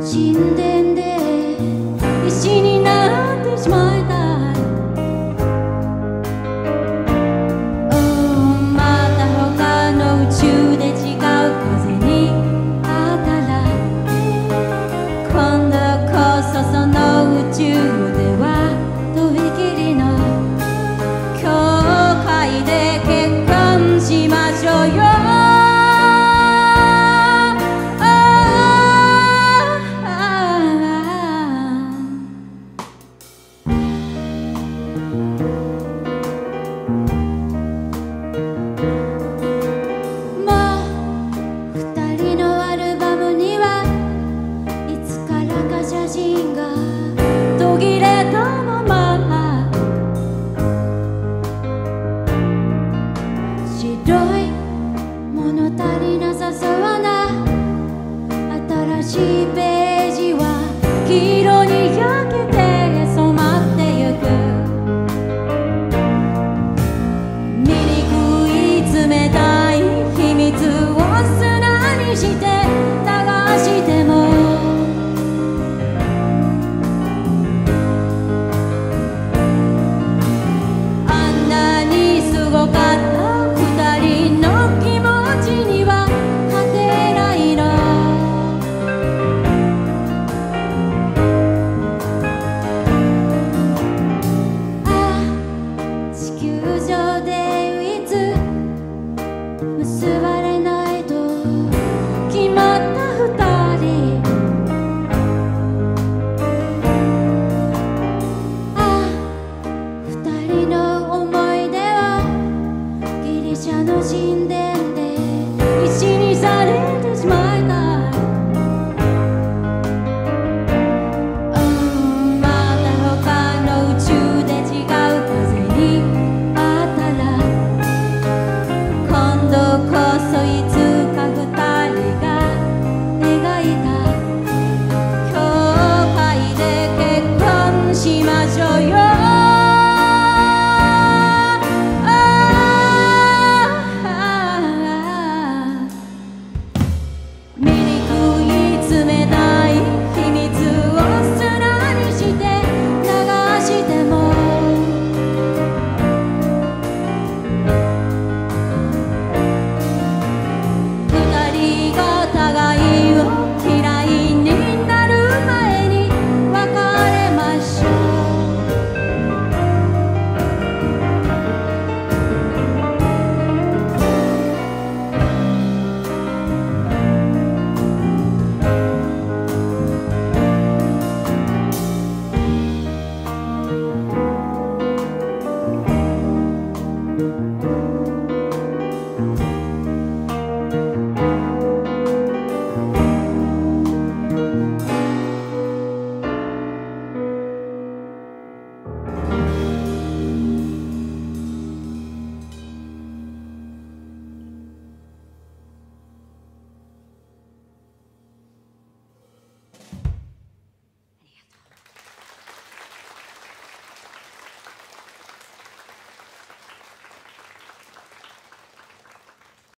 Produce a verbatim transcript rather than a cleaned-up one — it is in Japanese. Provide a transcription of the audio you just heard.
神殿で石になってしまいたい。また他の宇宙で違う風にあったら、今度こそその宇宙ではとびきりの教会で結婚しましょうよ。ページは黄色に焼けて染まってゆく。醜い冷たい秘密を砂にして流しても、あんなにすごかった二人の気持ちには勝てないの。結ばれないと決まった二人、ああ二人の思い出はギリシャの神殿で石